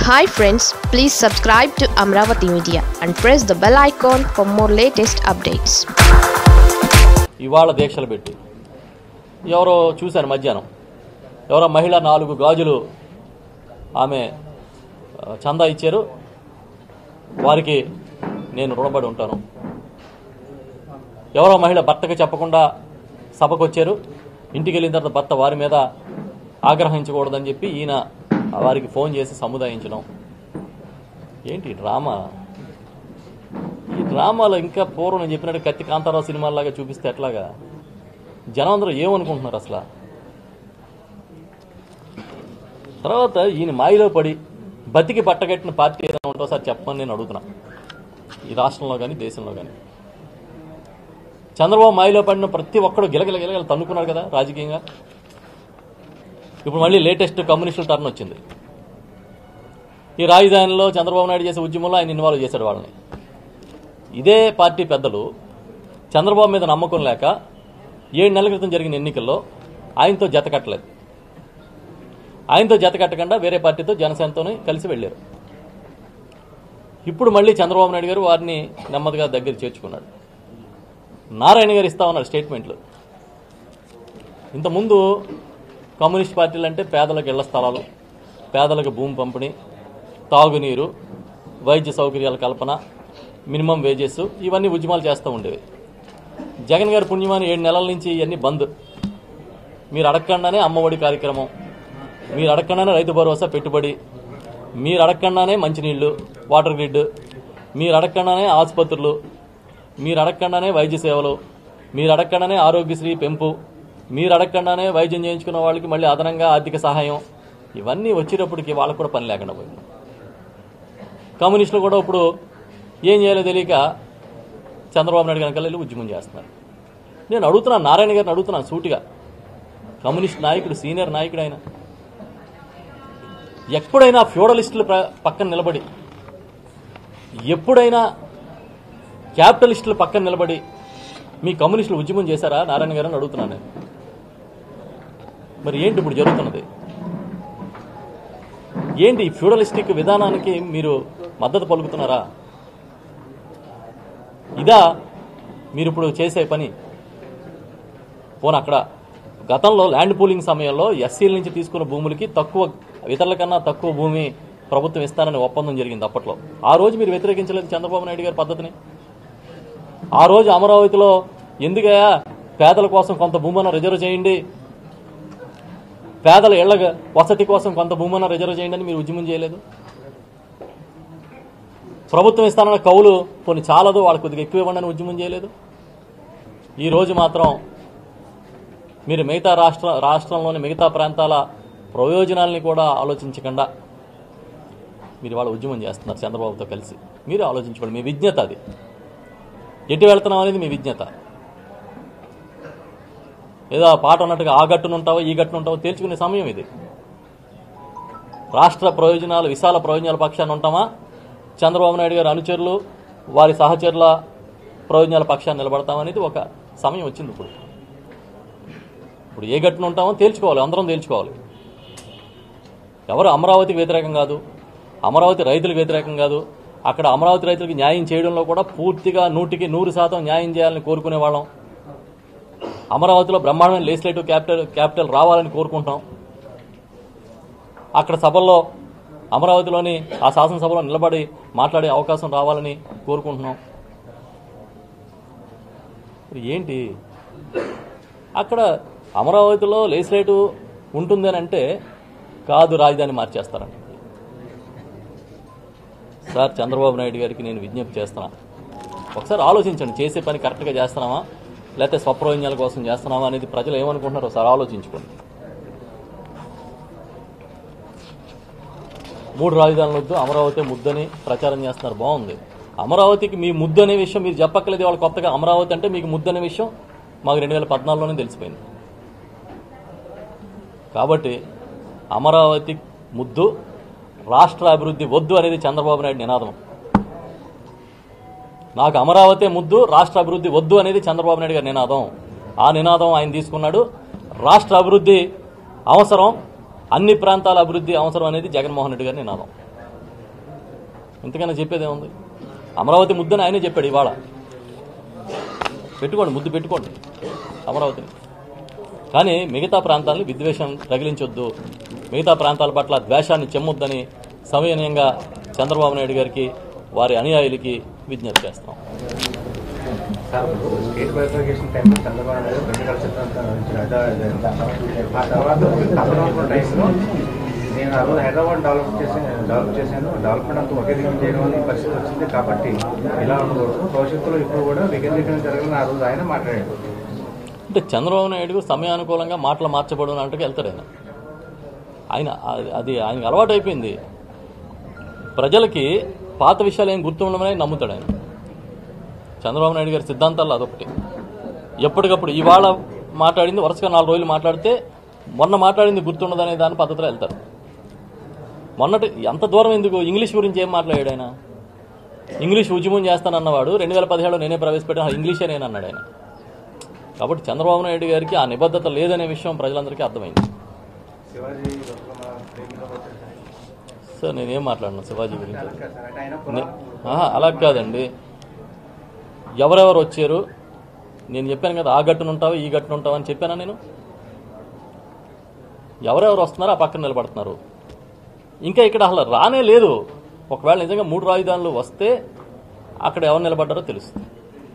Hi friends, please subscribe to Amravati Media and press the bell icon for more latest updates. ఇవాళ దీక్షలు పెట్టి ఎవరో చూశారు మధ్యాహ్నం ఎవరో మహిళ 4 గాజులు ఆమె చందా ఇచ్చారు, వారికి నేను రుణపడి ఉంటాను. ఎవరో మహిళ భర్తకి చెప్పకుండా సభకు వచ్చారు, ఇంటికి వెళ్ళిన తర్వాత భర్త వారి మీద ఆగ్రహించకూడదని చెప్పి ఈయన వారికి ఫోన్ చేసి సముదాయించడం. ఏంటి డ్రామా? ఈ డ్రామాలో ఇంకా పూర్వం నేను చెప్పినట్టు కత్తి కాంతారావు సినిమాలాగా చూపిస్తే ఎట్లాగా? జనం అందరూ ఏమనుకుంటున్నారు అసలు? తర్వాత ఈయన మాయలో పడి బతికి పట్టగట్టిన పార్టీ ఏదైనా ఉంటో సార్ చెప్పమని నేను అడుగుతున్నా, ఈ రాష్ట్రంలో కానీ దేశంలో కానీ. చంద్రబాబు మాయలో పడిన ప్రతి ఒక్కడు గిలగిల తన్నుకున్నాడు కదా రాజకీయంగా. ఇప్పుడు మళ్ళీ లేటెస్ట్ కమ్యూనిస్టుల టర్న్ వచ్చింది. ఈ రాజధానిలో చంద్రబాబు నాయుడు చేసే ఉద్యమంలో ఆయన ఇన్వాల్వ్ చేశాడు వాళ్ళని. ఇదే పార్టీ పెద్దలు చంద్రబాబు మీద నమ్మకం లేక 7 నెలల క్రితం జరిగిన ఎన్నికల్లో ఆయనతో జతకట్టలేదు. ఆయనతో జతకట్టకుండా వేరే పార్టీతో జనసేనతోనే కలిసి వెళ్ళారు. ఇప్పుడు మళ్ళీ చంద్రబాబు నాయుడు గారు వారిని నెమ్మదిగా దగ్గర చేర్చుకున్నాడు. నారాయణ గారు ఇస్తా ఉన్నారు స్టేట్మెంట్లు. ఇంతకుముందు కమ్యూనిస్ట్ పార్టీలు అంటే పేదలకు ఇళ్ల స్థలాలు, పేదలకు భూమి పంపిణీ, తాగునీరు, వైద్య సౌకర్యాల కల్పన, మినిమం వేజెస్, ఇవన్నీ ఉద్యమాలు చేస్తూ ఉండేవి. జగన్ గారి పుణ్యమాని 7 నెలల నుంచి ఇవన్నీ బంద్. మీరు అడగకుండానే అమ్మఒడి కార్యక్రమం, మీరు అడగకుండానే రైతు భరోసా పెట్టుబడి, మీరు అడగకుండానే మంచినీళ్లు, వాటర్ గ్రిడ్, మీరు అడగకుండానే ఆసుపత్రులు, మీరు అడగకుండానే వైద్య సేవలు, మీరు అడగకుండానే ఆరోగ్యశ్రీ పెంపు, మీరు అడగకుండానే వైద్యం చేయించుకున్న వాళ్ళకి మళ్ళీ అదనంగా ఆర్థిక సహాయం, ఇవన్నీ వచ్చేటప్పటికి వాళ్ళకు కూడా పని లేకుండా పోయింది. కమ్యూనిస్టులు కూడా ఇప్పుడు ఏం చేయాలో తెలియక చంద్రబాబు నాయుడు కనుక వెళ్ళి ఉద్యమం చేస్తున్నారు. నేను అడుగుతున్నాను, నారాయణ గారిని అడుగుతున్నాను సూటిగా. కమ్యూనిస్ట్ నాయకుడు, సీనియర్ నాయకుడు ఆయన. ఎప్పుడైనా ఫ్యూడలిస్టుల పక్కన నిలబడి, ఎప్పుడైనా క్యాపిటలిస్టుల పక్కన నిలబడి మీ కమ్యూనిస్టులు ఉద్యమం చేశారా నారాయణ గారిని అడుగుతున్నాను నేను. మరి ఏంటి ఇప్పుడు జరుగుతున్నది? ఏంటి ఈ ఫ్యూడలిస్టిక్ విధానానికి మీరు మద్దతు పలుకుతున్నారా? ఇదా మీరు ఇప్పుడు చేసే పని? పోనీ అక్కడ గతంలో ల్యాండ్ పూలింగ్ సమయంలో ఎస్సీల నుంచి తీసుకున్న భూములకి ఇతరుల కన్నా తక్కువ భూమి ప్రభుత్వం ఇస్తానని ఒప్పందం జరిగింది అప్పట్లో. ఆ రోజు మీరు వ్యతిరేకించలేదు చంద్రబాబు నాయుడు గారి పద్ధతిని. ఆ రోజు అమరావతిలో ఎందుకయ్యా పేదల కోసం కొంత భూమన రిజర్వ్ చేయండి, పేదల ఇళ్ల వసతి కోసం కొంత భూమన రిజర్వ్ చేయండి అని మీరు ఉద్యమం చేయలేదు. ప్రభుత్వం ఇస్తానన్న కౌలు కొన్ని చాలదు, వాళ్ళకి కొద్దిగా ఎక్కువ ఇవ్వండి అని ఉద్యమం చేయలేదు. ఈ రోజు మాత్రం మీరు మిగతా రాష్ట్రంలోని మిగతా ప్రాంతాల ప్రయోజనాలని కూడా ఆలోచించకుండా మీరు వాళ్ళ ఉద్యమం చేస్తున్నారు చంద్రబాబుతో కలిసి. మీరు ఆలోచించుకోండి, మీ విజ్ఞత అది. ఎటు వెళ్తున్నాం అనేది మీ విజ్ఞత. ఏదో పాట ఉన్నట్టుగా ఆ గట్టును ఉంటావో ఈ గట్టును ఉంటావో తేల్చుకునే సమయం ఇది. రాష్ట్ర ప్రయోజనాలు, విశాల ప్రయోజనాల పక్షాన్ని ఉంటామా, చంద్రబాబు నాయుడు గారి అనుచరులు వారి సహచరుల ప్రయోజనాల పక్షాన్ని నిలబడతామనేది ఒక సమయం వచ్చింది. ఇప్పుడు ఏ గట్టును ఉంటామో తేల్చుకోవాలి, అందరం తేల్చుకోవాలి. ఎవరు అమరావతికి వ్యతిరేకం కాదు, అమరావతి రైతులకు వ్యతిరేకం కాదు. అక్కడ అమరావతి రైతులకు న్యాయం చేయడంలో కూడా పూర్తిగా 100కి 100% న్యాయం చేయాలని కోరుకునే వాళ్ళం. అమరావతిలో బ్రహ్మాండమైన లెజిస్లేటివ్ క్యాపిటల్ రావాలని కోరుకుంటాం. అక్కడ సభల్లో అమరావతిలోని ఆ శాసనసభలో నిలబడి మాట్లాడే అవకాశం రావాలని కోరుకుంటున్నాం. ఏంటి అక్కడ అమరావతిలో లెజిస్లేటివ్ ఉంటుంది అని అంటే కాదు, రాజధాని మార్చేస్తారని. సార్, చంద్రబాబు నాయుడు గారికి నేను విజ్ఞప్తి చేస్తున్నా, ఒకసారి ఆలోచించండి. చేసే పని కరెక్ట్గా చేస్తున్నామా లేకపోతే స్వప్రయోజనాల కోసం చేస్తున్నామా అనేది ప్రజలు ఏమనుకుంటున్నారో ఒకసారి ఆలోచించుకోండి. 3 రాజధానులు వద్దు, అమరావతి ముద్దని ప్రచారం చేస్తున్నారు. బాగుంది. అమరావతికి మీ ముద్దు అనే విషయం మీరు చెప్పక్కలేదు. వాళ్ళు కొత్తగా అమరావతి అంటే మీకు ముద్దు అనే విషయం మాకు 2014లోనే తెలిసిపోయింది. కాబట్టి అమరావతి ముద్దు, రాష్ట్ర అభివృద్ధి వద్దు అనేది చంద్రబాబు నాయుడు నినాదం. నాకు అమరావతి ముద్దు, రాష్ట్ర అభివృద్ధి వద్దు అనేది చంద్రబాబు నాయుడు గారి నినాదం. ఆ నినాదం ఆయన తీసుకున్నాడు. రాష్ట్ర అభివృద్ధి అవసరం, అన్ని ప్రాంతాల అభివృద్ధి అవసరం అనేది జగన్మోహన్ రెడ్డి గారి నినాదం. ఇంతకైనా చెప్పేదేముంది? అమరావతి ముద్దని ఆయనే చెప్పాడు. ఇవాళ పెట్టుకోండి, ముద్దు పెట్టుకోండి అమరావతిని. కానీ మిగతా ప్రాంతాలను విద్వేషం రగిలించొద్దు, మిగతా ప్రాంతాల పట్ల ద్వేషాన్ని చెమ్మొద్దని సవినయంగా చంద్రబాబు నాయుడు గారికి, వారి అనుయాయులకి విజ్ఞప్తి చేస్తాం. స్టేట్ బైఫర్కేషన్ టైంలో చంద్రబాబు నాయుడు పొలిటికల్ సిద్ధాంతం ఆ తర్వాత తప్పడం టైంలో నేను ఆ రోజు హైదరాబాద్ డెవలప్ చేశాను, డెవలప్మెంట్ అంతా ఒకే దిగులు చేయడం అనే పరిస్థితి వచ్చింది. కాబట్టి ఇలా ఉండకూడదు, భవిష్యత్తులో ఇప్పుడు కూడా వికేంద్రీకరణ జరగాలని ఆ రోజు ఆయన మాట్లాడాడు. అంటే చంద్రబాబు నాయుడు సమయానుకూలంగా మాటలు మార్చబడిన అంటూ వెళ్తాడు ఆయన. అది ఆయనకు అలవాటు అయిపోయింది. ప్రజలకి పాత విషయాలు ఏం గుర్తుండమని నమ్ముతాడు ఆయన. చంద్రబాబు నాయుడు గారి సిద్ధాంతాల్లో అదొకటి. ఎప్పటికప్పుడు ఇవాళ మాట్లాడింది వరుసగా 4 రోజులు మాట్లాడితే మొన్న మాట్లాడింది గుర్తుండదనే దాని పద్ధతిలో వెళ్తారు. మొన్నటి ఎంత దూరం ఎందుకు? ఇంగ్లీష్ గురించి ఏం మాట్లాడాడు ఆయన? ఇంగ్లీష్ ఉద్యమం చేస్తానన్నవాడు 2017లో నేనే ప్రవేశపెట్టాను, ఇంగ్లీషే నేను అన్నాడు ఆయన. కాబట్టి చంద్రబాబు నాయుడు గారికి ఆ నిబద్ధత లేదనే విషయం ప్రజలందరికీ అర్థమైంది. సార్ నేనేం మాట్లాడినా శివాజీ గురించి? అలా కాదండి. ఎవరెవరు వచ్చారు నేను చెప్పాను కదా, ఆ గట్టునుంటావు ఈ గట్టునుంటావు అని చెప్పానా నేను? ఎవరెవరు వస్తున్నారో ఆ పక్కన నిలబడుతున్నారు. ఇంకా ఇక్కడ అసలు రానే లేదు. ఒకవేళ నిజంగా 3 రాజధానులు వస్తే అక్కడ ఎవరు నిలబడ్డారో తెలుస్తుంది.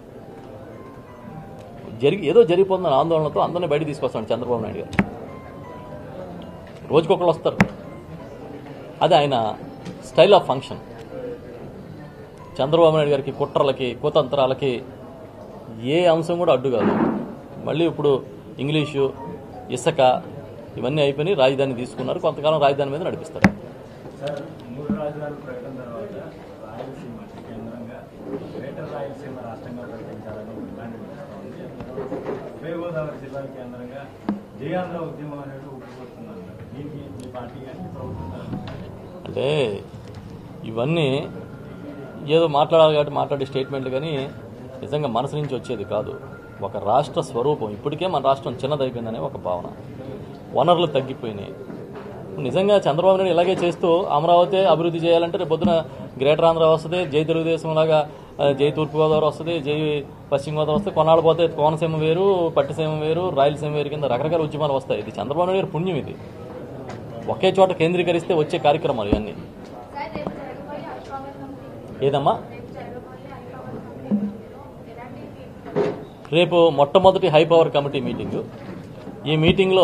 ఏదో జరిగిపోతున్న ఆందోళనతో అందరినీ బయట తీసుకొస్తాడు చంద్రబాబు నాయుడు గారు. రోజుకొకళ్ళు వస్తారు. అది ఆయన style of function. Chandrababu Naidu గారికి కుట్రలకి, కుతంత్రాలకి ఏ అంశం కూడా అడ్డు కాదు. మళ్ళీ ఇప్పుడు ఇంగ్లీషు, ఇసుక ఇవన్నీ అయిపోయి రాజధాని తీసుకున్నారు. కొంతకాలం రాజధాని మీద నడిపిస్తారు. అంటే ఇవన్నీ ఏదో మాట్లాడాలి కాబట్టి మాట్లాడే స్టేట్మెంట్లు కానీ నిజంగా మనసు నుంచి వచ్చేది కాదు. ఒక రాష్ట్ర స్వరూపం. ఇప్పటికే మన రాష్ట్రం చిన్నదైపోయిందనే ఒక భావన. వనరులు తగ్గిపోయినాయి. నిజంగా చంద్రబాబు నాయుడు ఇలాగే చేస్తూ అమరావతి అభివృద్ధి చేయాలంటే రేపు పొద్దున గ్రేటర్ ఆంధ్ర వస్తుంది, జై తెలుగుదేశం లాగా జై తూర్పుగోదావరి వస్తుంది, జై పశ్చిమ గోదావరి వస్తుంది. కొన్నాళ్ళు పోతే కోనసీమ వేరు, పట్టిసీమ వేరు, రాయలసీమ వేరు కింద రకరకాల ఉద్యమాలు వస్తాయి. ఇది చంద్రబాబు నాయుడు గారి పుణ్యం. ఇది ఒకే చోట కేంద్రీకరిస్తే వచ్చే కార్యక్రమాలు ఇవన్నీ. ఏదమ్మా? రేపు మొట్టమొదటి హై పవర్ కమిటీ మీటింగు. ఈ మీటింగ్లో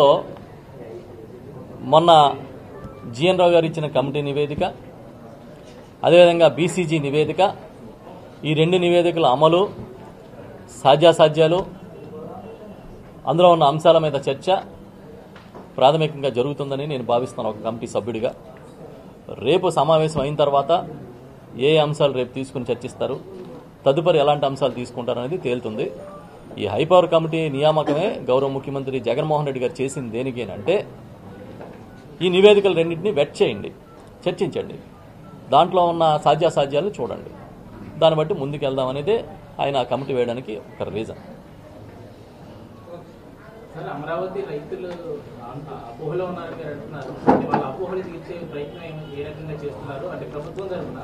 మొన్న జిఎన్ రావు గారు ఇచ్చిన కమిటీ నివేదిక, అదేవిధంగా బీసీజీ నివేదిక, ఈ 2 నివేదికల అమలు, సాధ్యాసాధ్యాలు, అందులో ఉన్న అంశాల మీద చర్చ ప్రాథమికంగా జరుగుతుందని నేను భావిస్తున్నాను ఒక కమిటీ సభ్యుడిగా. రేపు సమావేశం అయిన తర్వాత ఏ అంశాలు రేపు తీసుకుని చర్చిస్తారు, తదుపరి ఎలాంటి అంశాలు తీసుకుంటారనేది తేలుతుంది. ఈ హైపవర్ కమిటీ నియామకమే గౌరవ ముఖ్యమంత్రి జగన్మోహన్ రెడ్డి గారు చేసింది దేనికేనంటే, ఈ నివేదికలు 2టిని వెట్ చేయండి, చర్చించండి, దాంట్లో ఉన్న సాధ్యాసాధ్యాలను చూడండి, దాన్ని బట్టి ముందుకెళ్దాం అనేది ఆయన ఆ కమిటీ వేయడానికి ఒక రీజన్. అమరావతి రైతులు అపోహలో ఉన్నారని అంటున్నారు. వాళ్ళ అపోహలు తీర్చే ప్రయత్నం ఏ రకంగా చేస్తున్నారు అంటే ప్రభుత్వం తరఫున?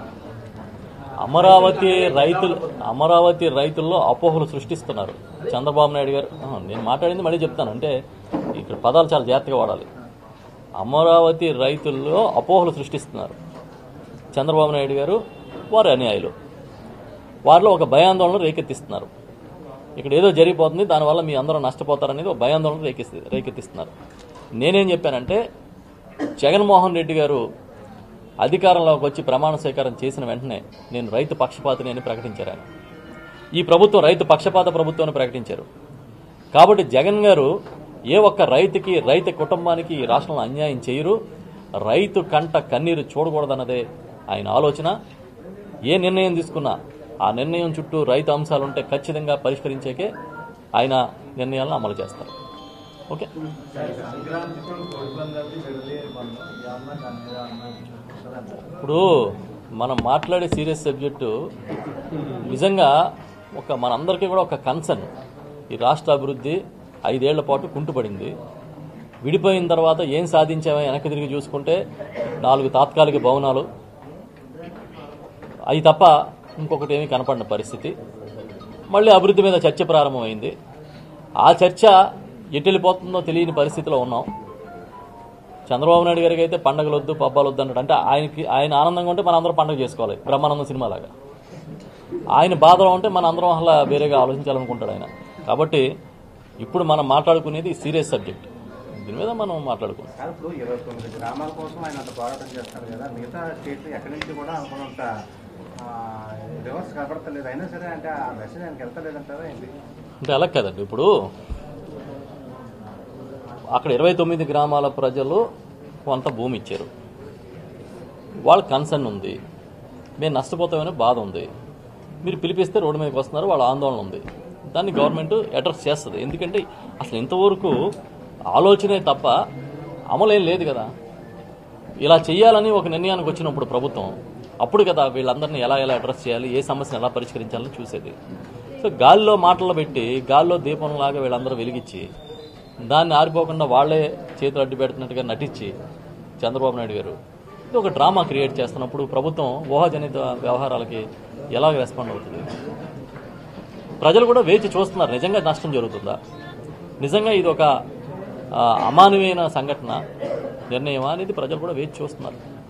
అమరావతి రైతుల్లో అపోహలు సృష్టిస్తున్నారు చంద్రబాబు నాయుడు గారు. నేను మాట్లాడింది మళ్ళీ చెప్తాను, అంటే ఇక్కడ పదాలు చాలా జాగ్రత్తగా వాడాలి. అమరావతి రైతుల్లో అపోహలు సృష్టిస్తున్నారు చంద్రబాబు నాయుడు గారు, వారి అనుయాయులు. వారిలో ఒక భయాందోళన రేకెత్తిస్తున్నారు. ఇక్కడ ఏదో జరిగిపోతుంది, దానివల్ల మీ అందరూ నష్టపోతారనేది ఒక భయాందోళన రేకెత్తిస్తున్నారు. నేనేం చెప్పానంటే, జగన్మోహన్ రెడ్డి గారు అధికారంలోకి వచ్చి ప్రమాణ స్వీకారం చేసిన వెంటనే నేను రైతు పక్షపాతిని అని ప్రకటించారు. ఈ ప్రభుత్వం రైతు పక్షపాత ప్రభుత్వాన్ని ప్రకటించారు. కాబట్టి జగన్ గారు ఏ ఒక్క రైతుకి, రైతు కుటుంబానికి ఈ రాష్ట్రంలో అన్యాయం చేయరు, రైతు కంట కన్నీరు చూడకూడదన్నదే ఆయన ఆలోచన. ఏ నిర్ణయం తీసుకున్నా ఆ నిర్ణయం చుట్టూ రైతు అంశాలుంటే ఖచ్చితంగా పరిష్కరించేకే ఆయన నిర్ణయాలను అమలు చేస్తారు. ఓకే, ఇప్పుడు మనం మాట్లాడే సీరియస్ సబ్జెక్టు నిజంగా మనందరికీ కూడా ఒక కన్సర్న్. ఈ రాష్ట్ర అభివృద్ధి 5 ఏళ్ల పాటు కుంటుపడింది. విడిపోయిన తర్వాత ఏం సాధించామో వెనక్కి తిరిగి చూసుకుంటే 4 తాత్కాలిక భవనాలు, అవి తప్ప ఇంకొకటి ఏమీ కనపడిన పరిస్థితి. మళ్ళీ అభివృద్ధి మీద చర్చ ప్రారంభమైంది. ఆ చర్చ ఎటు వెళ్ళిపోతుందో తెలియని పరిస్థితిలో ఉన్నాం. చంద్రబాబు నాయుడు గారికి అయితే పండుగలు వద్దు, పబ్బాలు వద్దు అన్నాడు. అంటే ఆయన ఆనందంగా ఉంటే మన అందరం పండుగ చేసుకోవాలి, బ్రహ్మానందం సినిమాలాగా. ఆయన బాధలో ఉంటే మన అందరం అలా వేరేగా ఆలోచించాలనుకుంటాడు ఆయన. కాబట్టి ఇప్పుడు మనం మాట్లాడుకునేది సీరియస్ సబ్జెక్ట్, దీని మీద మనం మాట్లాడుకుంటాం. ఇప్పుడు 29 గ్రామాల కోసం ఆయన అంత పోరాటం చేస్తారు కదా, మిగతా స్టేట్లు ఎక్కడి నుంచి కూడా అనుకున్నంత రివర్స్ కనపడతలేదు. అయినా సరే అంటే ఆ మెసేజ్ ఆయనకి వెళ్తలేదంటారా ఏంటి? అంటే అలా కదండి. ఇప్పుడు అక్కడ 29 గ్రామాల ప్రజలు కొంత భూమి ఇచ్చారు, వాళ్ళ కన్సర్న్ ఉంది, మేము నష్టపోతామనే బాధ ఉంది. మీరు పిలిపిస్తే రోడ్డు మీదకి వస్తున్నారు, వాళ్ళ ఆందోళన ఉంది. దాన్ని గవర్నమెంట్ అడ్రస్ చేస్తుంది. ఎందుకంటే అసలు ఇంతవరకు ఆలోచనే తప్ప అమలేం లేదు కదా. ఇలా చేయాలని ఒక నిర్ణయానికి వచ్చినప్పుడు ప్రభుత్వం, అప్పుడు కదా వీళ్ళందరినీ ఎలా అడ్రస్ చేయాలి, ఏ సమస్యను ఎలా పరిష్కరించాలని చూసేది. సో గాల్లో మాటలు పెట్టి, గాల్లో దీపంలాగా వీళ్ళందరూ వెలిగించి, దాన్ని ఆరిపోకుండా వాళ్లే చేతులు అడ్డు పెడుతున్నట్టుగా నటించి చంద్రబాబు నాయుడు గారు ఇది ఒక డ్రామా క్రియేట్ చేస్తున్నప్పుడు ప్రభుత్వం ఊహాజనిత వ్యవహారాలకి ఎలా రెస్పాండ్ అవుతుంది? ప్రజలు కూడా వేచి చూస్తున్నారు. నిజంగా నష్టం జరుగుతుందా, నిజంగా ఇది ఒక అమానవీయమైన సంఘటన నిర్ణయమా అనేది ప్రజలు కూడా వేచి చూస్తున్నారు.